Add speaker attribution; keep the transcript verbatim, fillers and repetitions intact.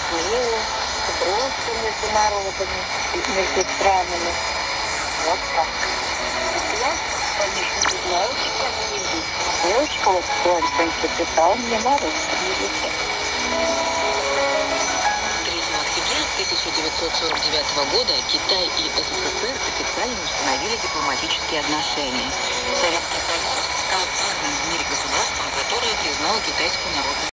Speaker 1: миру, дружбу между народами, и между странами. Вот так. Я, конечно, не знаю, как язык. Девочка вот Антонька писала мне на русском языке.
Speaker 2: третьего октября тысяча девятьсот сорок девятого года Китай и СССР официально установили дипломатические отношения. Советский Союз стал первым в мире государством, которое признало Китайскую Народную